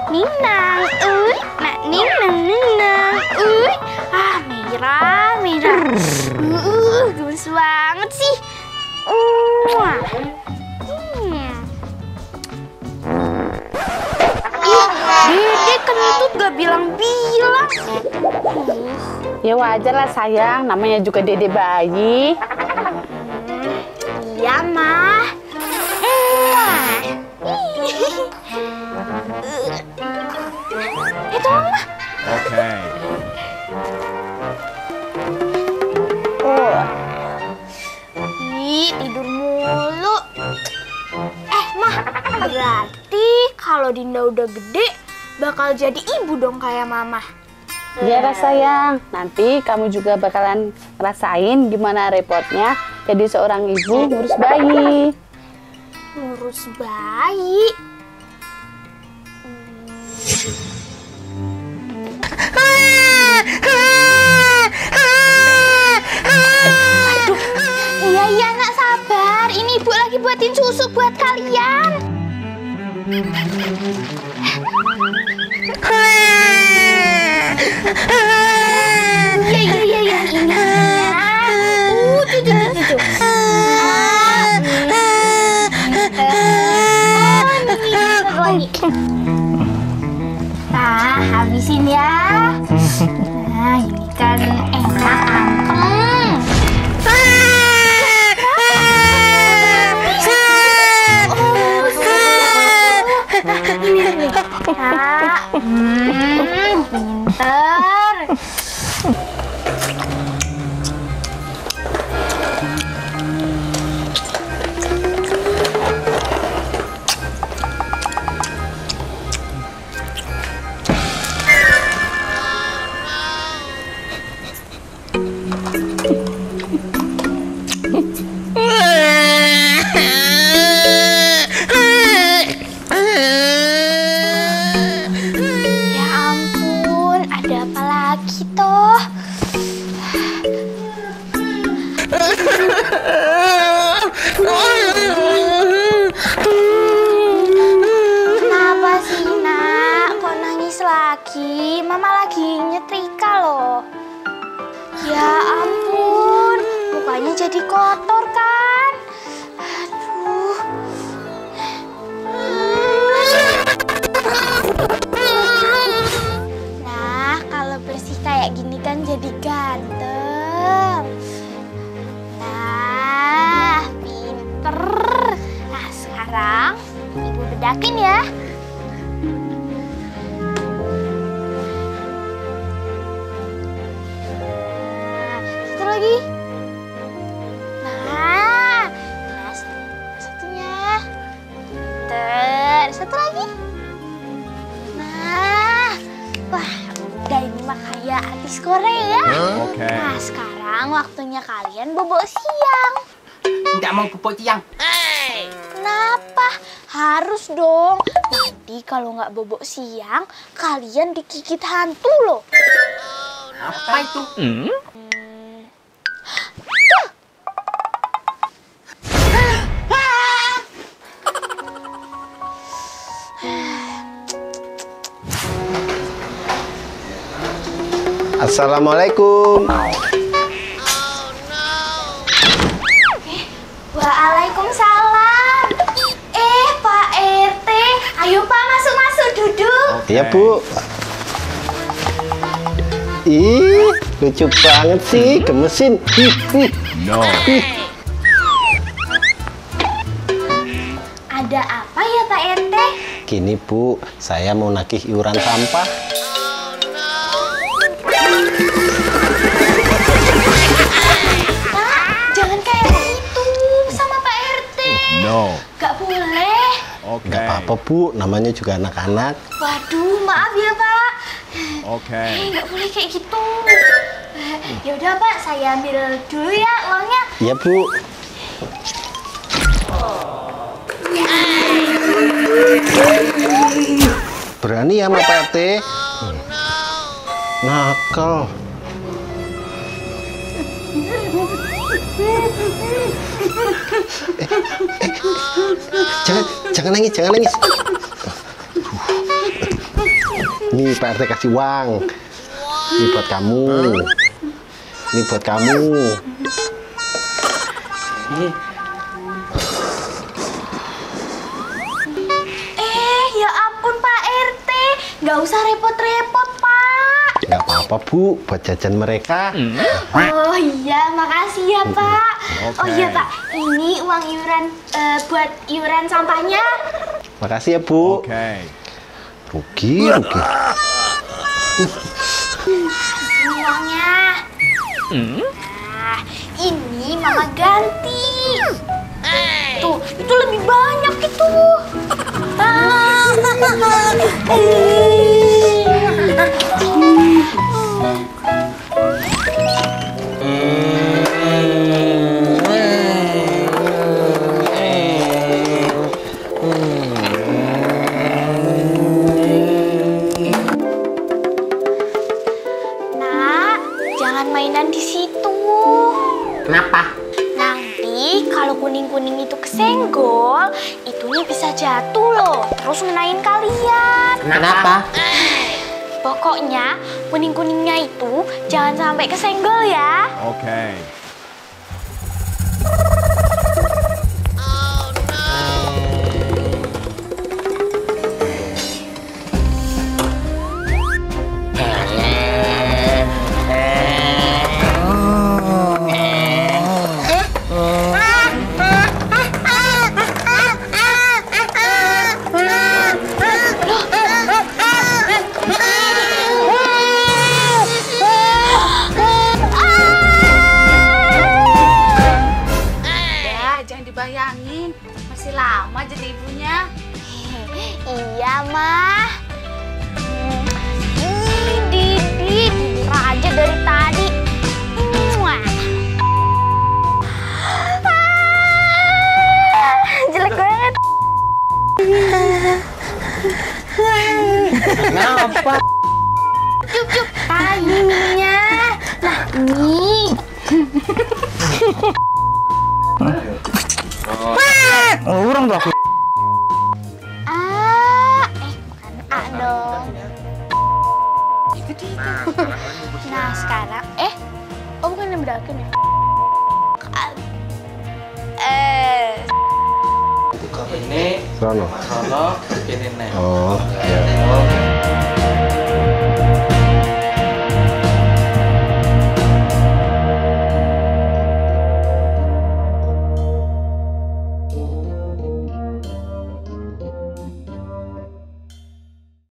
Minang, nak ninang, merah. Gemes banget sih. Dede kentut gak bilang-bilang. Ya wajar lah sayang, namanya juga dede bayi. Iya, Mah. Itu Mah. Oke. Tidur mulu. Mah, berarti kalau Dinda udah gede bakal jadi ibu dong kayak Mama. Iya sayang, nanti kamu juga bakalan ngerasain gimana repotnya jadi seorang ibu ngurus bayi. Ngurus bayi? Aduh, iya nak, sabar. Ini ibu lagi buatin susu buat kalian. Iya, ini. Nah, habisin ya. Nah, ini kan enak, anteng. Ini. Pinter. Kenapa sih, Nak? Kok nangis lagi? Mama lagi nyetrika loh. Ya ampun, mukanya jadi kotor kan? Aduh. Nah, kalau bersih kayak gini kan jadi ganteng. Nah, pinter. Nah, sekarang Ibu bedakin ya. Nah, satu lagi. Nah, satunya. Satu lagi. Nah, wah, udah ini mah kayak artis Korea. Oke. Nah, sekarang waktunya kalian bobo siang. Tidak mau bobo siang. Kenapa? Harus dong. Nanti kalau nggak bobo siang, kalian digigit hantu loh. Apa itu? Assalamualaikum. Waalaikumsalam. Pak RT, ayo Pak masuk duduk. Iya Bu. Ih, lucu banget sih, gemesin. No. Ada apa ya Pak RT? Gini Bu, saya mau nagih iuran sampah. Pak, jangan kayak gitu sama Pak RT. No. Gak boleh. Oke. Nggak apa-apa Bu, namanya juga anak-anak. Waduh, maaf ya Pak. Oke. Nggak boleh kayak gitu. Ya udah Pak, saya ambil dulu ya uangnya. Iya Bu. Berani ya sama Pak RT? Nakal. Jangan nangis, jangan nangis. Nih Pak RT kasih uang. Ini buat kamu. Ini buat kamu. Ya ampun Pak RT, nggak usah repot-repot Pak. Nggak apa-apa Bu, buat jajan mereka. Oh iya, makasih ya Pak. Oh Oke. iya Pak, ini uang iuran buat iuran sampahnya. Makasih ya Bu. Okay. Rugi. Uangnya. Nah, ini Mama ganti. Tuh, itu lebih banyak itu. Nak, jangan mainan di situ. Kenapa? Nanti kalau kuning-kuning itu kesenggol, itunya bisa jatuh loh, terus ngenain kalian. Kenapa? Pokoknya kuning-kuningnya itu jangan sampai kesenggol ya. Okay. Ya, jangan dibayangin. Masih lama jadi ibunya. Iya, Mah. Didi aja dari tadi. Muah. Jelek banget. Kenapa? Cup, tadi minumnya. Nah, ini. Orang tuh aku. Bukan A dong. Nah, sekarang, bukan yang berakhir ya? Ini Sono. sono begini nih. Oh, ya.